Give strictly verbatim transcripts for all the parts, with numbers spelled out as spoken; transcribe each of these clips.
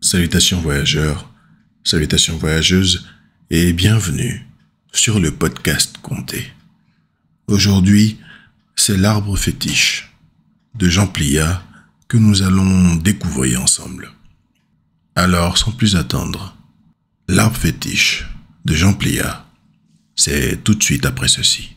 Salutations voyageurs, salutations voyageuses et bienvenue sur le podcast Comté. Aujourd'hui, c'est l'arbre fétiche de Jean Pliat que nous allons découvrir ensemble. Alors, sans plus attendre, l'arbre fétiche de Jean Pliat, c'est tout de suite après ceci.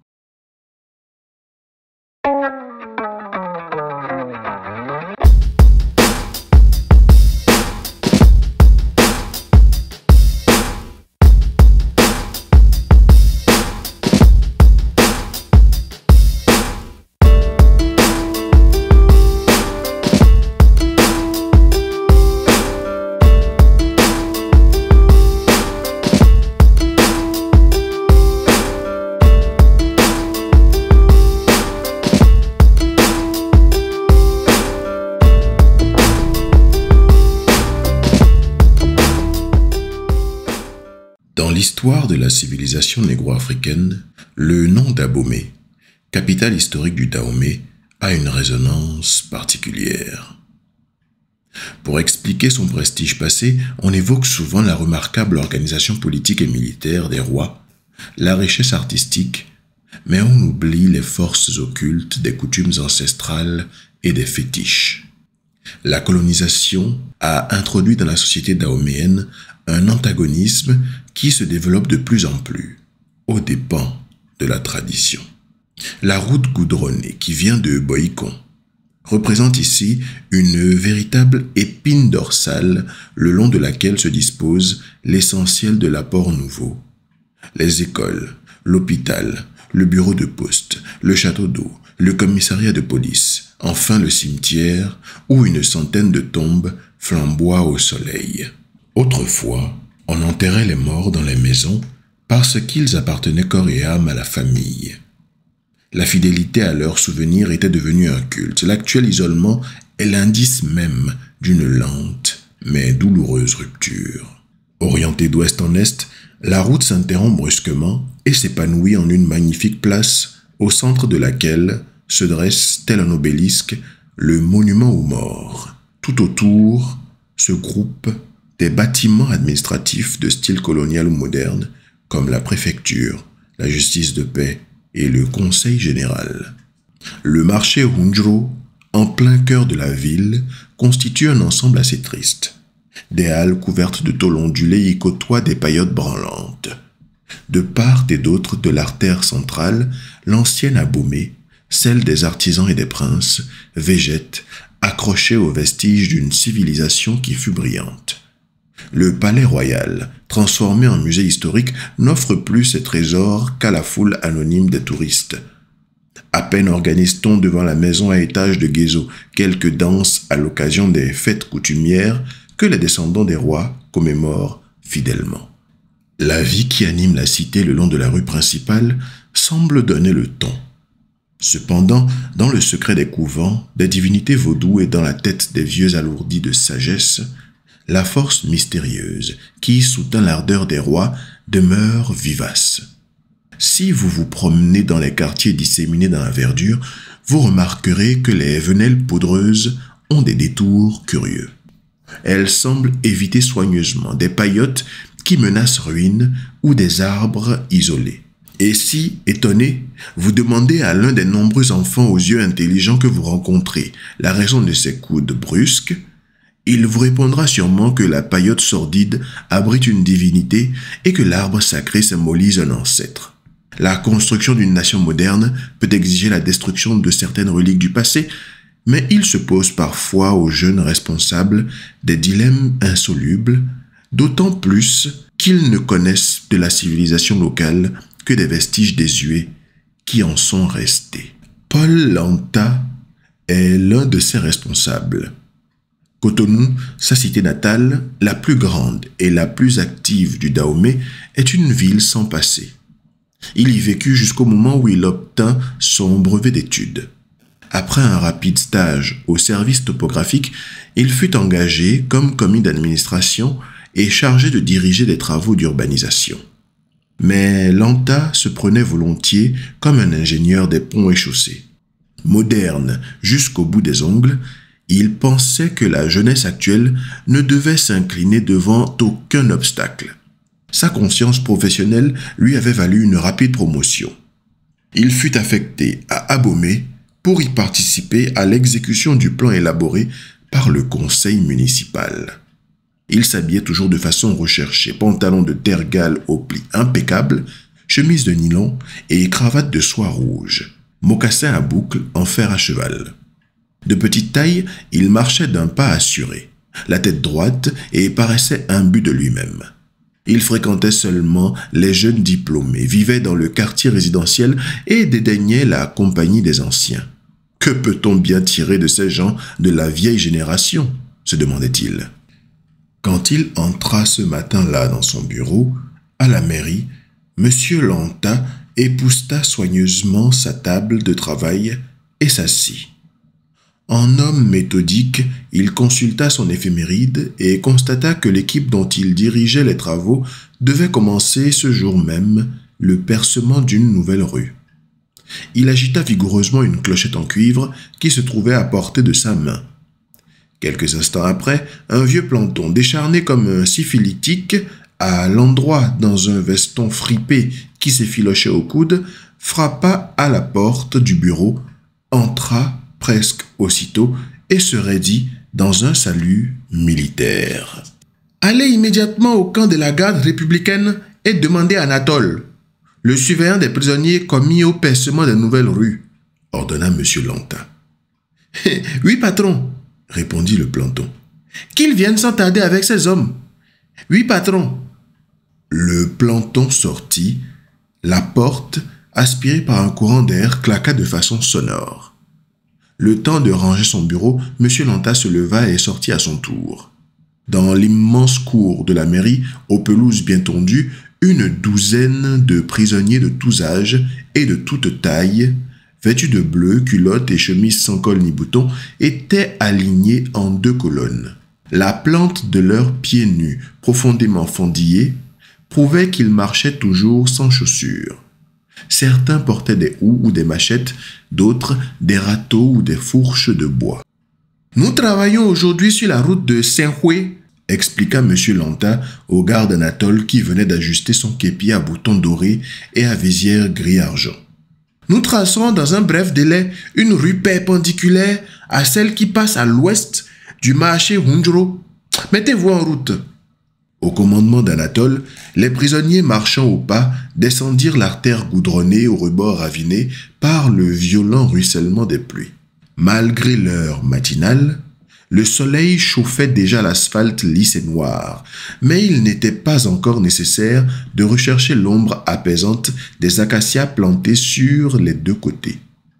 Dans l'histoire de la civilisation négro-africaine, le nom d'Abomey, capitale historique du Dahomey, a une résonance particulière. Pour expliquer son prestige passé, on évoque souvent la remarquable organisation politique et militaire des rois, la richesse artistique, mais on oublie les forces occultes des coutumes ancestrales et des fétiches. La colonisation a introduit dans la société dahoméenne un antagonisme qui se développe de plus en plus, aux dépens de la tradition. La route goudronnée qui vient de Boïcon représente ici une véritable épine dorsale le long de laquelle se dispose l'essentiel de l'apport nouveau. Les écoles, l'hôpital, le bureau de poste, le château d'eau, le commissariat de police, enfin le cimetière où une centaine de tombes flamboient au soleil. Autrefois, on enterrait les morts dans les maisons parce qu'ils appartenaient corps et âme à la famille. La fidélité à leurs souvenirs était devenue un culte. L'actuel isolement est l'indice même d'une lente mais douloureuse rupture. Orientée d'ouest en est, la route s'interrompt brusquement et s'épanouit en une magnifique place au centre de laquelle se dresse, tel un obélisque, le monument aux morts. Tout autour se groupent des bâtiments administratifs de style colonial ou moderne, comme la préfecture, la justice de paix et le conseil général. Le marché Hunjro, en plein cœur de la ville, constitue un ensemble assez triste. Des halles couvertes de tôles ondulées y côtoient des paillotes branlantes. De part et d'autre de l'artère centrale, l'ancienne Abomey, celle des artisans et des princes, végète, accrochée aux vestiges d'une civilisation qui fut brillante. Le palais royal, transformé en musée historique, n'offre plus ses trésors qu'à la foule anonyme des touristes. À peine organise-t-on devant la maison à étage de Guézo quelques danses à l'occasion des fêtes coutumières que les descendants des rois commémorent fidèlement. La vie qui anime la cité le long de la rue principale semble donner le ton. Cependant, dans le secret des couvents, des divinités vaudou et dans la tête des vieux alourdis de sagesse, la force mystérieuse qui soutint l'ardeur des rois demeure vivace. Si vous vous promenez dans les quartiers disséminés dans la verdure, vous remarquerez que les venelles poudreuses ont des détours curieux. Elles semblent éviter soigneusement des paillotes qui menacent ruine ou des arbres isolés. Et si, étonné, vous demandez à l'un des nombreux enfants aux yeux intelligents que vous rencontrez la raison de ces coudes brusques, il vous répondra sûrement que la paillote sordide abrite une divinité et que l'arbre sacré symbolise un ancêtre. La construction d'une nation moderne peut exiger la destruction de certaines reliques du passé, mais il se pose parfois aux jeunes responsables des dilemmes insolubles, d'autant plus qu'ils ne connaissent de la civilisation locale que des vestiges désuets qui en sont restés. Paul Lanta est l'un de ces responsables. Cotonou, sa cité natale, la plus grande et la plus active du Dahomey, est une ville sans passé. Il y vécut jusqu'au moment où il obtint son brevet d'études. Après un rapide stage au service topographique, il fut engagé comme commis d'administration et chargé de diriger des travaux d'urbanisation. Mais Lanta se prenait volontiers comme un ingénieur des ponts et chaussées. Moderne jusqu'au bout des ongles, Il pensait que la jeunesse actuelle ne devait s'incliner devant aucun obstacle. Sa conscience professionnelle lui avait valu une rapide promotion. Il fut affecté à Abomey pour y participer à l'exécution du plan élaboré par le conseil municipal. Il s'habillait toujours de façon recherchée, pantalon de tergale au pli impeccable, chemise de nylon et cravate de soie rouge, mocassin à boucles en fer à cheval. De petite taille, il marchait d'un pas assuré, la tête droite et paraissait imbu de lui-même. Il fréquentait seulement les jeunes diplômés, vivait dans le quartier résidentiel et dédaignait la compagnie des anciens. Que peut-on bien tirer de ces gens de la vieille génération, se demandait-il. Quand il entra ce matin-là dans son bureau, à la mairie, M. Lanta épousseta soigneusement sa table de travail et s'assit. En homme méthodique, il consulta son éphéméride et constata que l'équipe dont il dirigeait les travaux devait commencer ce jour même le percement d'une nouvelle rue. Il agita vigoureusement une clochette en cuivre qui se trouvait à portée de sa main. Quelques instants après, un vieux planton décharné comme un syphilitique, à l'endroit dans un veston fripé qui s'effilochait au coude, frappa à la porte du bureau, entra presque aussitôt et se raidit dans un salut militaire. « Allez immédiatement au camp de la garde républicaine et demandez à Anatole, le surveillant des prisonniers commis au percement des nouvelles rues, » ordonna M. Lanta. « Oui, patron, » répondit le planton. « Qu'ils viennent sans tarder avec ces hommes. »« Oui, patron. » Le planton sortit, la porte, aspirée par un courant d'air, claqua de façon sonore. Le temps de ranger son bureau, M. Lanta se leva et sortit à son tour. Dans l'immense cour de la mairie, aux pelouses bien tondues, une douzaine de prisonniers de tous âges et de toutes tailles, vêtus de bleu, culottes et chemises sans col ni bouton, étaient alignés en deux colonnes. La plante de leurs pieds nus, profondément fendillés, prouvait qu'ils marchaient toujours sans chaussures. Certains portaient des houes ou des machettes, d'autres des râteaux ou des fourches de bois. « Nous travaillons aujourd'hui sur la route de Saint-Houé, » expliqua M. Lanta au garde Anatole qui venait d'ajuster son képi à boutons dorés et à visière gris-argent. « Nous tracerons dans un bref délai une rue perpendiculaire à celle qui passe à l'ouest du marché Hundro. Mettez-vous en route. » Au commandement d'Anatole, les prisonniers marchant au pas descendirent l'artère goudronnée au rebord raviné par le violent ruissellement des pluies. Malgré l'heure matinale, le soleil chauffait déjà l'asphalte lisse et noir, mais il n'était pas encore nécessaire de rechercher l'ombre apaisante des acacias plantés sur les deux côtés.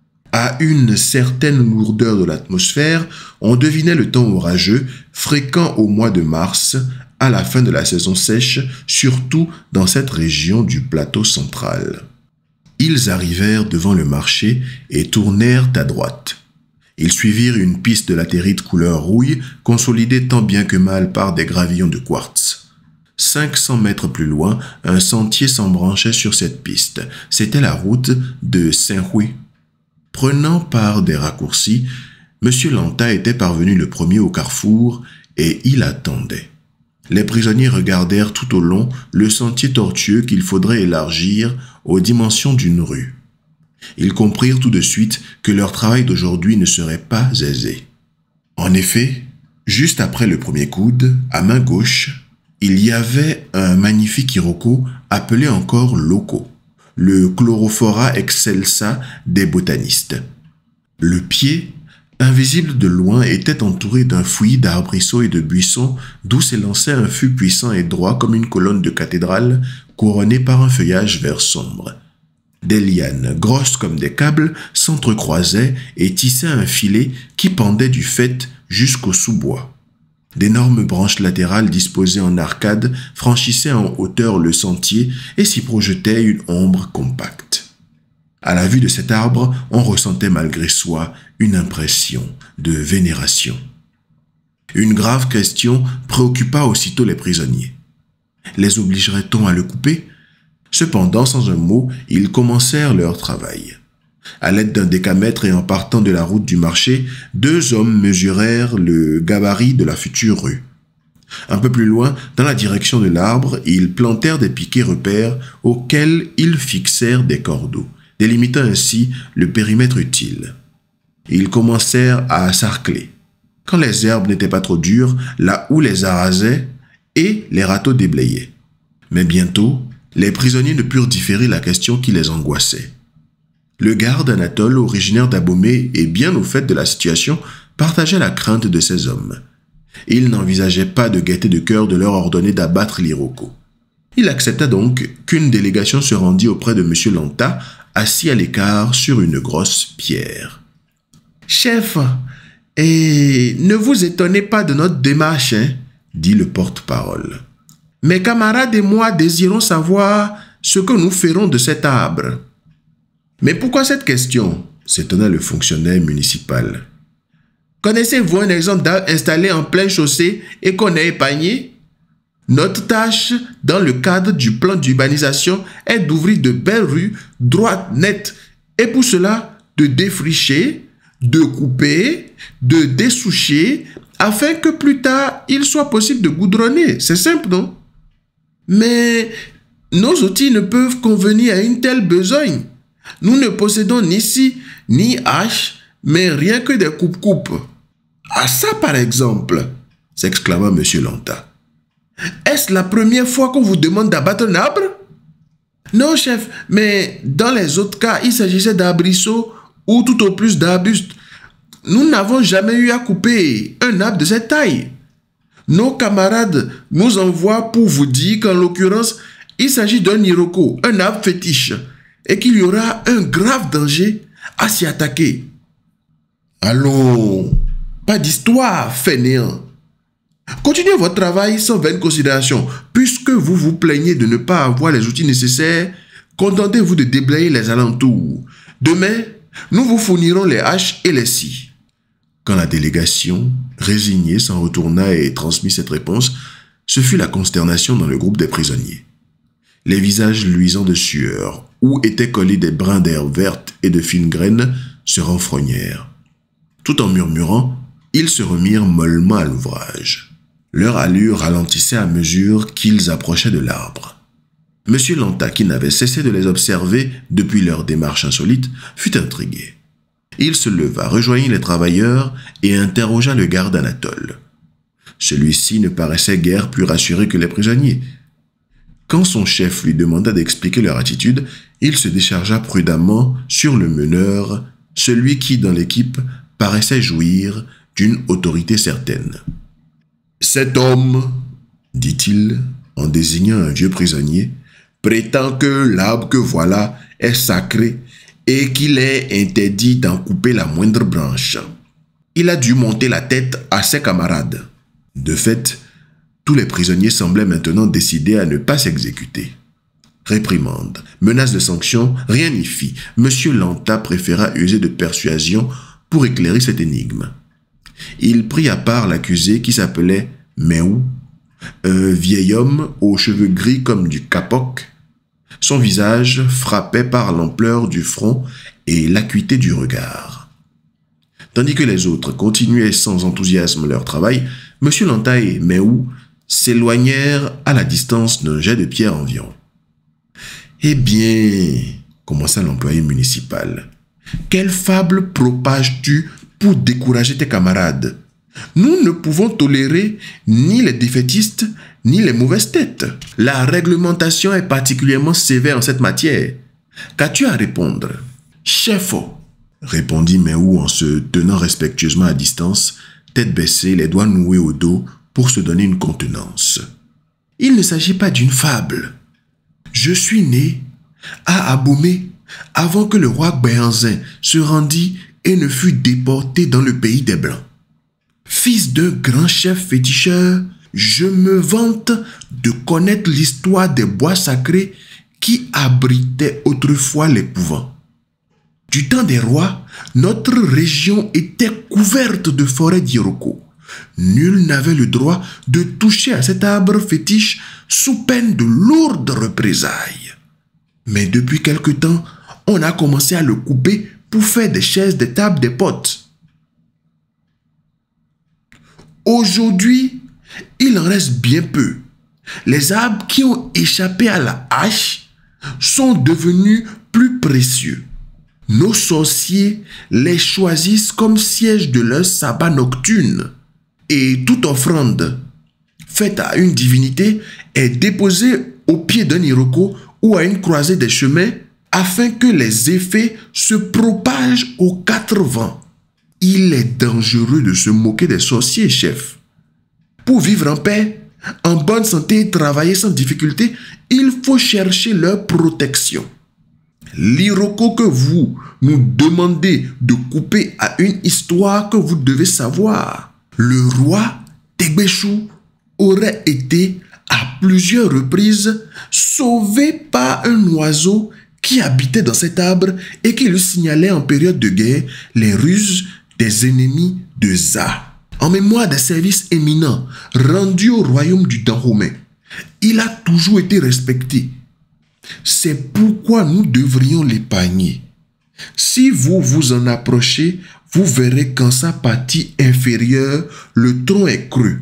À une certaine lourdeur de l'atmosphère, on devinait le temps orageux, fréquent au mois de mars, à la fin de la saison sèche, surtout dans cette région du plateau central. Ils arrivèrent devant le marché et tournèrent à droite. Ils suivirent une piste de latérite couleur rouille, consolidée tant bien que mal par des gravillons de quartz. cinq cents mètres plus loin, un sentier s'embranchait sur cette piste. C'était la route de Saint-Houé. Prenant par des raccourcis, M. Lanta était parvenu le premier au carrefour et il attendait. Les prisonniers regardèrent tout au long le sentier tortueux qu'il faudrait élargir aux dimensions d'une rue. Ils comprirent tout de suite que leur travail d'aujourd'hui ne serait pas aisé. En effet, juste après le premier coude, à main gauche, il y avait un magnifique iroko appelé encore loco, le Chlorophyra excelsa des botanistes. Le pied, invisible de loin, était entouré d'un fouillis d'arbrisseaux et de buissons d'où s'élançait un fût puissant et droit comme une colonne de cathédrale couronnée par un feuillage vert sombre. Des lianes, grosses comme des câbles, s'entrecroisaient et tissaient un filet qui pendait du faîte jusqu'au sous-bois. D'énormes branches latérales disposées en arcade franchissaient en hauteur le sentier et s'y projetait une ombre compacte. À la vue de cet arbre, on ressentait malgré soi une impression de vénération. Une grave question préoccupa aussitôt les prisonniers. Les obligerait-on à le couper ? Cependant, sans un mot, ils commencèrent leur travail. À l'aide d'un décamètre et en partant de la route du marché, deux hommes mesurèrent le gabarit de la future rue. Un peu plus loin, dans la direction de l'arbre, ils plantèrent des piquets repères auxquels ils fixèrent des cordeaux, délimitant ainsi le périmètre utile. Ils commencèrent à sarcler. Quand les herbes n'étaient pas trop dures, la houe les arasait et les râteaux déblayaient. Mais bientôt, les prisonniers ne purent différer la question qui les angoissait. Le garde Anatole, originaire d'Abomey et bien au fait de la situation, partageait la crainte de ces hommes. Il n'envisageait pas de gaieté de cœur de leur ordonner d'abattre l'Iroko. Il accepta donc qu'une délégation se rendît auprès de M. Lanta, assis à l'écart sur une grosse pierre. « Chef, et ne vous étonnez pas de notre démarche, hein, dit le porte-parole. Mes camarades et moi désirons savoir ce que nous ferons de cet arbre. » « Mais pourquoi cette question ?» s'étonna le fonctionnaire municipal. « Connaissez-vous un exemple d'arbre installé en pleine chaussée et qu'on a épargné? Notre tâche, dans le cadre du plan d'urbanisation, est d'ouvrir de belles rues, droites, nettes, et pour cela, de défricher, de couper, de dessoucher, afin que plus tard, il soit possible de goudronner. C'est simple, non? Mais nos outils ne peuvent convenir à une telle besogne. Nous ne possédons ni scie, ni hache, mais rien que des coupes-coupes. »« Ah ça, par exemple !» s'exclama M. Lanta. « Est-ce la première fois qu'on vous demande d'abattre un arbre? »« Non, chef, mais dans les autres cas, il s'agissait d'arbrisseaux ou tout au plus d'arbustes. Nous n'avons jamais eu à couper un arbre de cette taille. Nos camarades nous envoient pour vous dire qu'en l'occurrence, il s'agit d'un iroko, un arbre fétiche, et qu'il y aura un grave danger à s'y attaquer. »« Allons, pas d'histoire, fainéant. Continuez votre travail sans vaine considération. Puisque vous vous plaignez de ne pas avoir les outils nécessaires, contentez-vous de déblayer les alentours. Demain, nous vous fournirons les haches et les scies. » Quand la délégation, résignée, s'en retourna et transmit cette réponse, ce fut la consternation dans le groupe des prisonniers. Les visages luisants de sueur, où étaient collés des brins d'herbe verte et de fines graines, se renfrognèrent. Tout en murmurant, ils se remirent mollement à l'ouvrage. Leur allure ralentissait à mesure qu'ils approchaient de l'arbre. M. Lanta, qui n'avait cessé de les observer depuis leur démarche insolite, fut intrigué. Il se leva, rejoignit les travailleurs et interrogea le garde Anatole. Celui-ci ne paraissait guère plus rassuré que les prisonniers. Quand son chef lui demanda d'expliquer leur attitude, il se déchargea prudemment sur le meneur, celui qui, dans l'équipe, paraissait jouir d'une autorité certaine. « Cet homme, dit-il, en désignant un vieux prisonnier, prétend que l'arbre que voilà est sacré et qu'il est interdit d'en couper la moindre branche. Il a dû monter la tête à ses camarades. » De fait, tous les prisonniers semblaient maintenant décidés à ne pas s'exécuter. Réprimande, menace de sanction, rien n'y fit. M. Lanta préféra user de persuasion pour éclairer cette énigme. Il prit à part l'accusé qui s'appelait Méhou, un vieil homme aux cheveux gris comme du capoc. Son visage frappait par l'ampleur du front et l'acuité du regard. Tandis que les autres continuaient sans enthousiasme leur travail, M. Lanta et Méhou s'éloignèrent à la distance d'un jet de pierre environ. « Eh bien, commença l'employé municipal, quelle fable propages-tu pour décourager tes camarades? Nous ne pouvons tolérer ni les défaitistes, ni les mauvaises têtes. La réglementation est particulièrement sévère en cette matière. Qu'as-tu à répondre? »« Chef, répondit Méhou en se tenant respectueusement à distance, tête baissée, les doigts noués au dos, pour se donner une contenance. Il ne s'agit pas d'une fable. Je suis né à Abomey avant que le roi Béhanzin se rendît et ne fut déporté dans le pays des Blancs. Fils d'un grand chef féticheur, je me vante de connaître l'histoire des bois sacrés qui abritaient autrefois les couvents. Du temps des rois, notre région était couverte de forêts d'Iroko. Nul n'avait le droit de toucher à cet arbre fétiche sous peine de lourdes représailles. Mais depuis quelque temps, on a commencé à le couper pour faire des chaises, des tables, des potes. Aujourd'hui, il en reste bien peu. Les arbres qui ont échappé à la hache sont devenus plus précieux. Nos sorciers les choisissent comme siège de leur sabbat nocturne. Et toute offrande faite à une divinité est déposée au pied d'un iroko ou à une croisée des chemins afin que les effets se propagent aux quatre vents. Il est dangereux de se moquer des sorciers, chef. Pour vivre en paix, en bonne santé et travailler sans difficulté, il faut chercher leur protection. L'iroko que vous nous demandez de couper a une histoire que vous devez savoir. Le roi Tegbéchou aurait été à plusieurs reprises sauvé par un oiseau qui habitait dans cet arbre et qui lui signalait en période de guerre les ruses des ennemis de Za. En mémoire des services éminents rendus au royaume du Dahomey, il a toujours été respecté. C'est pourquoi nous devrions l'épargner. Si vous vous en approchez, vous verrez qu'en sa partie inférieure, le tronc est creux.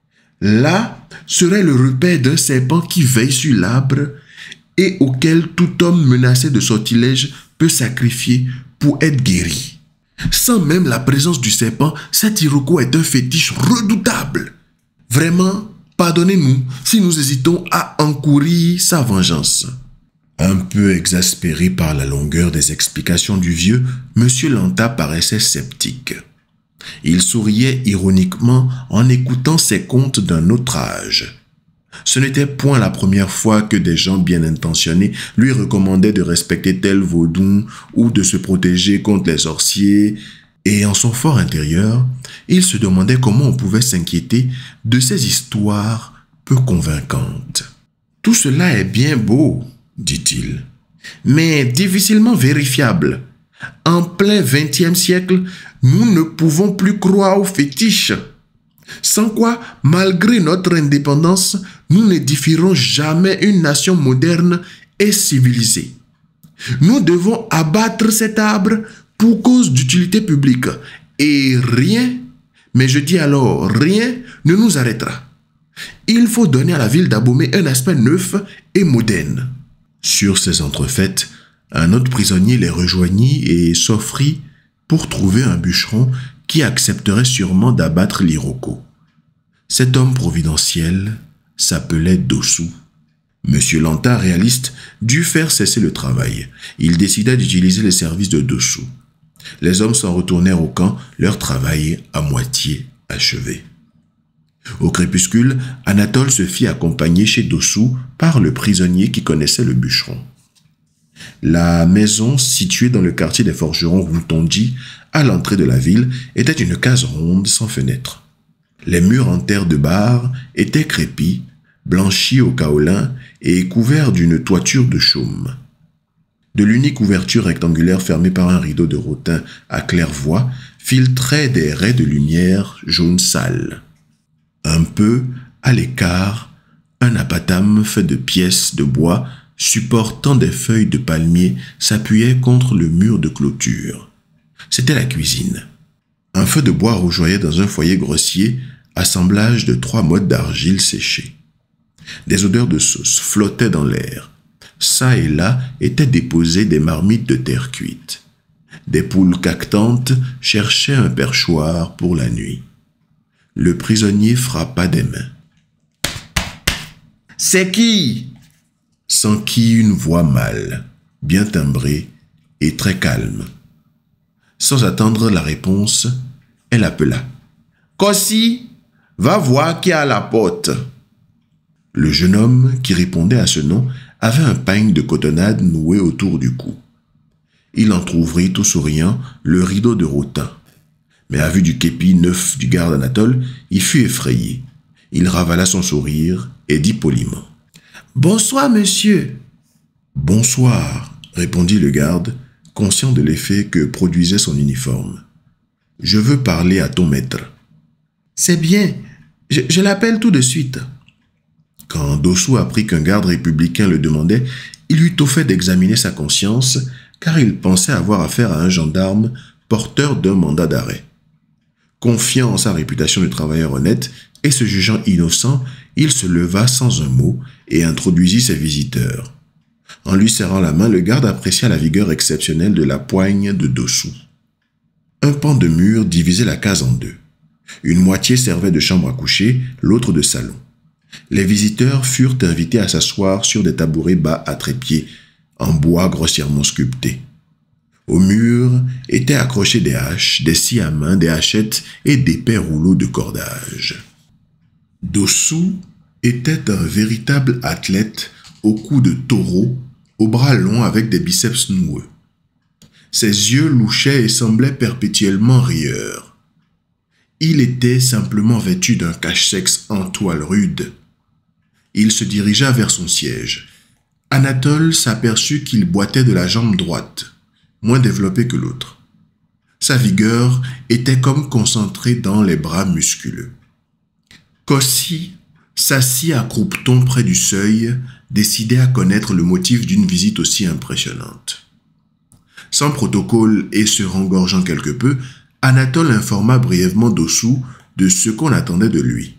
Là serait le repère d'un serpent qui veille sur l'arbre et auquel tout homme menacé de sortilège peut sacrifier pour être guéri. Sans même la présence du serpent, cet iroko est un fétiche redoutable. Vraiment, pardonnez-nous si nous hésitons à encourir sa vengeance. Un peu exaspéré par la longueur des explications du vieux, M. Lanta paraissait sceptique. Il souriait ironiquement en écoutant ses contes d'un autre âge. Ce n'était point la première fois que des gens bien intentionnés lui recommandaient de respecter tel vaudou ou de se protéger contre les sorciers, et en son fort intérieur, il se demandait comment on pouvait s'inquiéter de ces histoires peu convaincantes. « Tout cela est bien beau, » dit-il, « mais difficilement vérifiable. En plein vingtième siècle, nous ne pouvons plus croire aux fétiches. Sans quoi, malgré notre indépendance, nous n'édifierons jamais une nation moderne et civilisée. Nous devons abattre cet arbre pour cause d'utilité publique et rien, mais je dis alors rien, ne nous arrêtera. Il faut donner à la ville d'Abomey un aspect neuf et moderne. » Sur ces entrefaites, un autre prisonnier les rejoignit et s'offrit pour trouver un bûcheron qui accepterait sûrement d'abattre l'iroko. Cet homme providentiel s'appelait Dossou. Monsieur Lanta, réaliste, dut faire cesser le travail. Il décida d'utiliser les services de Dossou. Les hommes s'en retournèrent au camp, leur travail à moitié achevé. Au crépuscule, Anatole se fit accompagner chez Dossou par le prisonnier qui connaissait le bûcheron. La maison, située dans le quartier des forgerons Routondi, à l'entrée de la ville, était une case ronde sans fenêtre. Les murs en terre de barre étaient crépis, blanchis au kaolin et couverts d'une toiture de chaume. De l'unique ouverture rectangulaire fermée par un rideau de rotin à claire-voie filtraient des raies de lumière jaune sale. Un peu à l'écart, un apatame fait de pièces de bois supportant des feuilles de palmier s'appuyait contre le mur de clôture. C'était la cuisine. Un feu de bois rougeoyait dans un foyer grossier, assemblage de trois mottes d'argile séchée. Des odeurs de sauce flottaient dans l'air. Ça et là étaient déposées des marmites de terre cuite. Des poules caquetantes cherchaient un perchoir pour la nuit. Le prisonnier frappa des mains. « C'est qui ?» s'enquit une voix mâle, bien timbrée et très calme. Sans attendre la réponse, elle appela. « Kossi, va voir qui est à la porte. » Le jeune homme qui répondait à ce nom avait un pagne de cotonnade noué autour du cou. Il entr'ouvrit tout souriant le rideau de rotin. Mais à vue du képi neuf du garde Anatole, il fut effrayé. Il ravala son sourire et dit poliment. « Bonsoir, monsieur. »« Bonsoir, » répondit le garde, conscient de l'effet que produisait son uniforme. « Je veux parler à ton maître. »« C'est bien, je, je l'appelle tout de suite. » Quand Dossou apprit qu'un garde républicain le demandait, il eut au fait d'examiner sa conscience, car il pensait avoir affaire à un gendarme porteur d'un mandat d'arrêt. Confiant en sa réputation de travailleur honnête et se jugeant innocent, il se leva sans un mot et introduisit ses visiteurs. En lui serrant la main, le garde apprécia la vigueur exceptionnelle de la poigne de Dossou. Un pan de mur divisait la case en deux. Une moitié servait de chambre à coucher, l'autre de salon. Les visiteurs furent invités à s'asseoir sur des tabourets bas à trépied, en bois grossièrement sculpté. Au mur étaient accrochées des haches, des scies à main, des hachettes et d'épais rouleaux de cordage. Dossou était un véritable athlète au cou de taureau, aux bras longs avec des biceps noueux. Ses yeux louchaient et semblaient perpétuellement rieurs. Il était simplement vêtu d'un cache-sexe en toile rude. Il se dirigea vers son siège. Anatole s'aperçut qu'il boitait de la jambe droite, moins développée que l'autre. Sa vigueur était comme concentrée dans les bras musculeux. Kossi s'assit à croupeton près du seuil, décidé à connaître le motif d'une visite aussi impressionnante. Sans protocole et se rengorgeant quelque peu, Anatole informa brièvement Dossou de ce qu'on attendait de lui.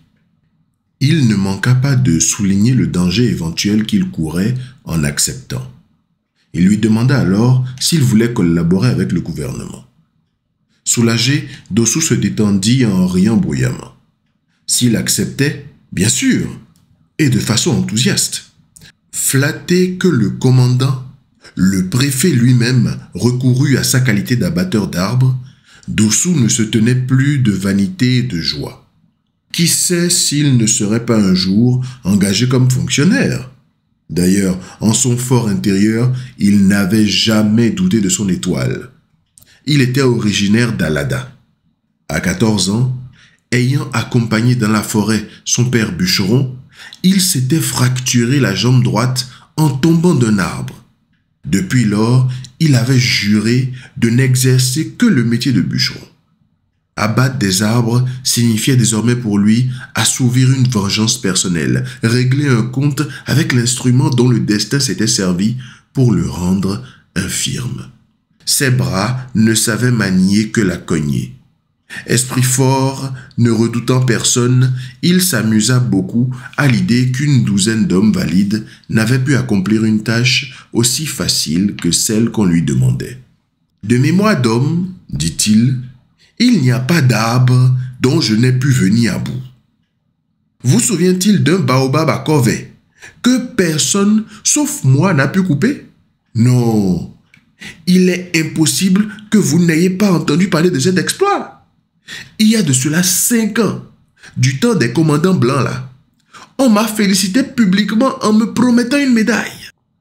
Il ne manqua pas de souligner le danger éventuel qu'il courait en acceptant. Il lui demanda alors s'il voulait collaborer avec le gouvernement. Soulagé, Dossou se détendit en riant bruyamment. S'il acceptait, bien sûr, et de façon enthousiaste. Flatté que le commandant, le préfet lui-même, recourut à sa qualité d'abatteur d'arbres, Dossou ne se tenait plus de vanité et de joie. Qui sait s'il ne serait pas un jour engagé comme fonctionnaire? D'ailleurs, en son fort intérieur, il n'avait jamais douté de son étoile. Il était originaire d'Alada. À quatorze ans, ayant accompagné dans la forêt son père bûcheron, il s'était fracturé la jambe droite en tombant d'un arbre. Depuis lors, il avait juré de n'exercer que le métier de bûcheron. Abattre des arbres signifiait désormais pour lui assouvir une vengeance personnelle, régler un compte avec l'instrument dont le destin s'était servi pour le rendre infirme. Ses bras ne savaient manier que la cognée. Esprit fort, ne redoutant personne, il s'amusa beaucoup à l'idée qu'une douzaine d'hommes valides n'avaient pu accomplir une tâche aussi facile que celle qu'on lui demandait. « De mémoire d'homme, dit-il, il n'y a pas d'arbre dont je n'ai pu venir à bout. Vous souvient-il d'un baobab à corvée que personne, sauf moi, n'a pu couper? Non, il est impossible que vous n'ayez pas entendu parler de cet exploit. Il y a de cela cinq ans, du temps des commandants blancs là, on m'a félicité publiquement en me promettant une médaille. »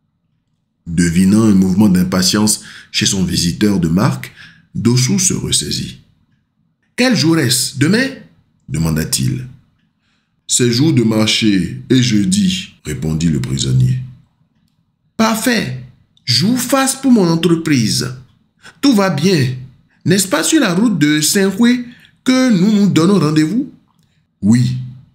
Devinant un mouvement d'impatience chez son visiteur de marque, Dossou se ressaisit. « Quel jour est-ce? Demain ?» demanda-t-il. « C'est jour de marché et jeudi, » répondit le prisonnier. « Parfait, jour face pour mon entreprise. Tout va bien. N'est-ce pas sur la route de Saint-Houé que nous nous donnons rendez-vous? » « Oui,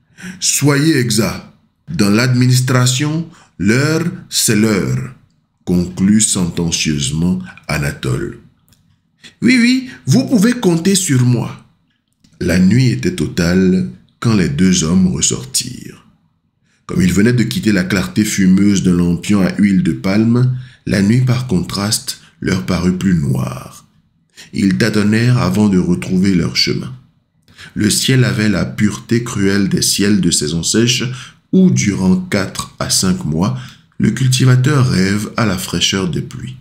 soyez exact. Dans l'administration, l'heure, c'est l'heure, » conclut sentencieusement Anatole. « Oui, oui, vous pouvez compter sur moi. » La nuit était totale quand les deux hommes ressortirent. Comme ils venaient de quitter la clarté fumeuse d'un lampion à huile de palme, la nuit par contraste leur parut plus noire. Ils tâtonnèrent avant de retrouver leur chemin. Le ciel avait la pureté cruelle des ciels de saison sèche où, durant quatre à cinq mois, le cultivateur rêve à la fraîcheur des pluies.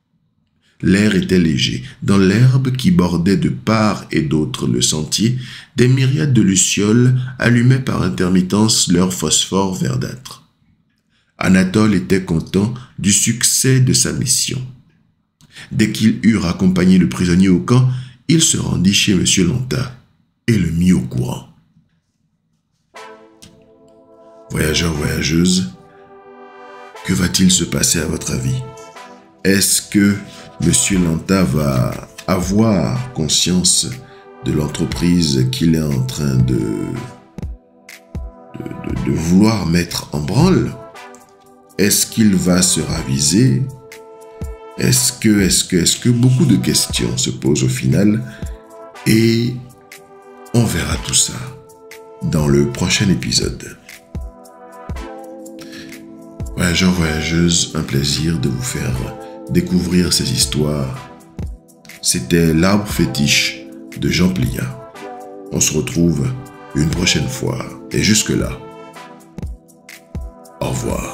L'air était léger. Dans l'herbe qui bordait de part et d'autre le sentier, des myriades de lucioles allumaient par intermittence leur phosphore verdâtre. Anatole était content du succès de sa mission. Dès qu'ils eurent accompagné le prisonnier au camp, il se rendit chez M. Lonta et le mit au courant. Voyageurs, voyageuses, que va-t-il se passer à votre avis? Est-ce que M. Lonta va avoir conscience de l'entreprise qu'il est en train de, de, de, de vouloir mettre en branle? Est-ce qu'il va se raviser? Est-ce que, est-ce que, est-ce que beaucoup de questions se posent au final et on verra tout ça dans le prochain épisode. Voyageurs, voyageuses, un plaisir de vous faire découvrir ces histoires. C'était L'arbre fétiche de Jean Pliat. On se retrouve une prochaine fois et jusque-là, au revoir.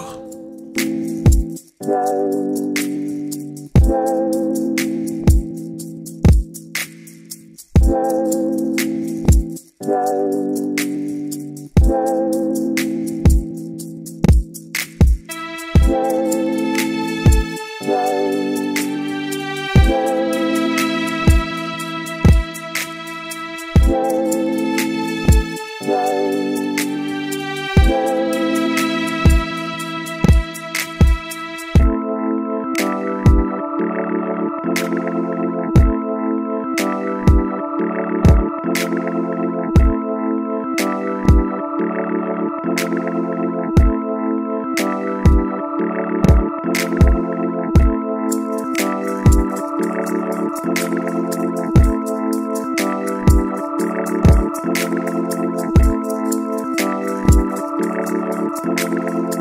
Thank you.